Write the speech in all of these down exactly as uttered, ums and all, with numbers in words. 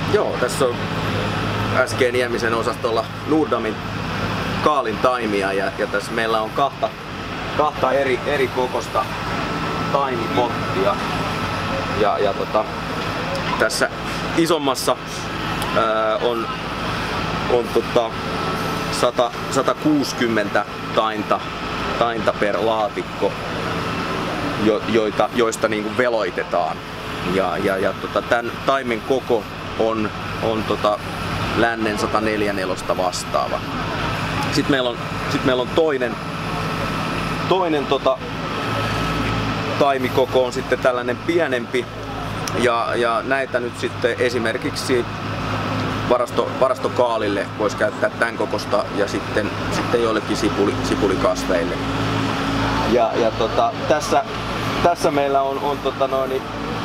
Joo, tässä on S G Niemisen osastolla Nordamin kaalin taimia ja, ja tässä meillä on kahta, kahta eri, eri kokosta taimipottia. Ja, ja tota, tässä isommassa ää, on, on tota, sata, satakuusikymmentä tainta, tainta per laatikko, jo, joita, joista niin kuin veloitetaan. Ja, ja, ja tota, tämän taimen koko on, on tota, lännen sata neljäkymmentäneljä vastaava. Sitten meillä on, sit meillä on toinen, toinen tota, taimikoko on sitten tällainen pienempi. Ja, ja näitä nyt sitten esimerkiksi varasto, varastokaalille voisi käyttää tämän kokosta ja sitten, sitten joillekin sipuli, sipulikasveille. Ja, ja tota, tässä, tässä meillä on, on tota noin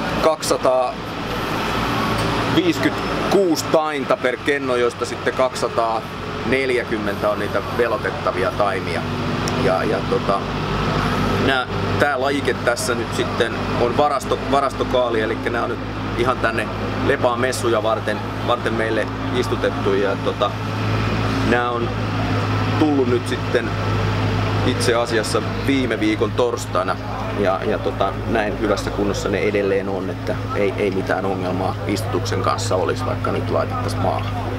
kaksisataaviisikymmentäkuusi tainta per kenno, joista sitten kaksisataaneljäkymmentä on niitä velotettavia taimia. Ja, ja tota, nää, tää lajike tässä nyt sitten on varasto, varastokaali, eli nämä on nyt ihan tänne Lepaan messuja varten, varten meille istutettu. Ja tota, nämä on tullut nyt sitten itse asiassa viime viikon torstaina ja, ja tota, näin hyvässä kunnossa ne edelleen on, että ei, ei mitään ongelmaa istutuksen kanssa olisi, vaikka nyt laitettaisiin maahan.